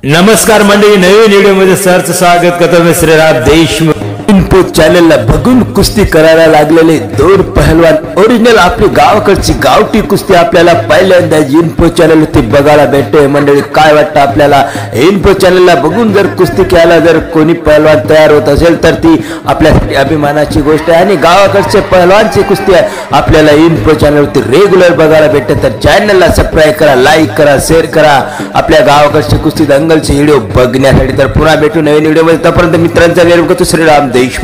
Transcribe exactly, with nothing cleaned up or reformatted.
नमस्कार मंडळी, नवीन व्हिडिओ मध्ये सरचं स्वागत करतो मी श्रीराम देशमुख। इन्फो चॅनलला बघून कुस्ती करायला लागलेले दोन पहलवान ओरिजिनल आपली गावाकडची गावठी कुस्ती आपल्याला पहिल्यांदा इन्फो चॅनल वरती बघायला भेटते। मंडळी काय वाटतं आपल्याला? इन्फो चॅनलला बघून जर कुस्ती खेळायला जर कोणी पहलवान तयार होत असेल तर ती आपल्यासाठी अभिमानाची गोष्ट आहे आणि गावाकडचे पहलवानची कुस्ती आपल्याला इन्फो चॅनल वरती रेग्युलर बघायला भेटते। तर चॅनलला सबस्क्राइब करा, लाईक करा, शेअर करा आपल्या गावाकडची कुस्ती दंगलचे व्हिडिओ बघण्यासाठी। तर पुन्हा भेटू नवीन व्हिडिओ मध्ये, तोपर्यंत मित्रांचा निरोप घेतो श्रीराम देशमुख।